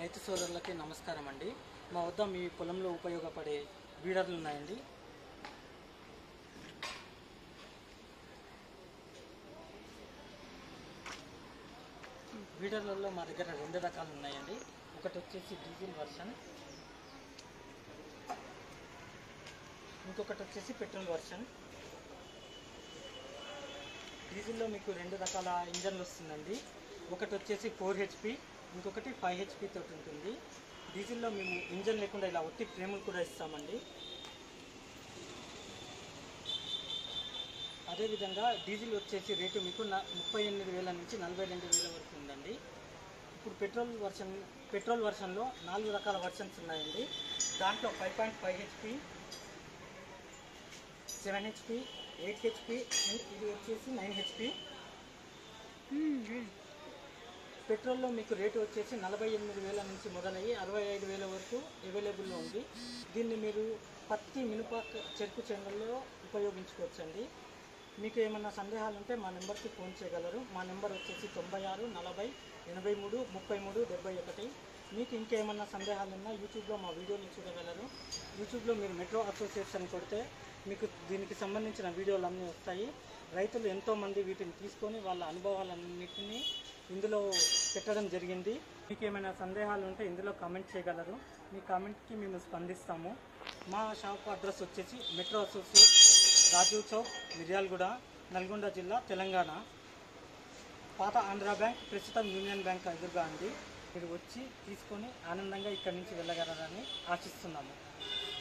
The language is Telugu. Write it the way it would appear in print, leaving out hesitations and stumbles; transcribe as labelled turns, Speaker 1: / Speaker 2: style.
Speaker 1: రైతు సోదరులకి నమస్కారం అండి. మా వద్ద మీ పొలంలో ఉపయోగపడే వీడర్లు ఉన్నాయండి. వీడర్లలో మా దగ్గర రెండు రకాలు ఉన్నాయండి. ఒకటి వచ్చేసి డీజిల్ వర్షన్, ఇంకొకటి వచ్చేసి పెట్రోల్ వర్షన్. డీజిల్లో మీకు రెండు రకాల ఇంజన్లు వస్తుందండి. ఒకటి వచ్చేసి 4 HP, ఇంకొకటి 5 HP తోటి ఉంటుంది. డీజిల్లో మేము ఇంజన్ లేకుండా ఇలా ఒట్టి ఫ్రేములు కూడా ఇస్తామండి. అదేవిధంగా డీజిల్ వచ్చేసి రేటు మీకు 38,000 నుంచి 42,000 వరకు ఉందండి. ఇప్పుడు పెట్రోల్ వర్షన్లో 4 రకాల వర్షన్స్ ఉన్నాయండి. దాంట్లో 5.5 HP, 7 HP, 8 HP అండ్ ఇది వచ్చేసి 9 HP. పెట్రోల్లో మీకు రేటు వచ్చేసి 48,000 నుంచి మొదలయ్యి 65,000 వరకు అవైలబుల్లో ఉంది. దీన్ని మీరు పత్తి, మినప, చెరుకు చేనుల్లో ఉపయోగించుకోవచ్చండి. మీకు ఏమైనా సందేహాలు ఉంటే మా నెంబర్కి ఫోన్ చేయగలరు. మా నెంబర్ వచ్చేసి 96 40 83 33 71. మీకు ఇంకేమన్నా సందేహాలు ఉన్నా యూట్యూబ్లో మా వీడియోని చూడగలరు. యూట్యూబ్లో మీరు మెట్రో అసోసియేషన్ కొడితే మీకు దీనికి సంబంధించిన వీడియోలు అన్నీ వస్తాయి. రైతులు ఎంతోమంది వీటిని తీసుకొని వాళ్ళ అనుభవాలన్నింటినీ ఇందులో పెట్టడం జరిగింది. మీకు ఏమైనా సందేహాలు ఉంటే ఇందులో కామెంట్ చేయగలరు. మీ కామెంట్కి మేము స్పందిస్తాము. మా షాప్ అడ్రస్ వచ్చేసి మెట్రో అసోసియేట్, రాజీవ్ చౌక్, మిర్యాలగూడ, నల్గొండ జిల్లా, తెలంగాణ. పాత ఆంధ్రా బ్యాంక్, ప్రస్తుతం యూనియన్ బ్యాంక్ ఎదురుగా అండి. మీరు వచ్చి తీసుకొని ఆనందంగా ఇక్కడి నుంచి వెళ్ళగలరని ఆశిస్తున్నాము.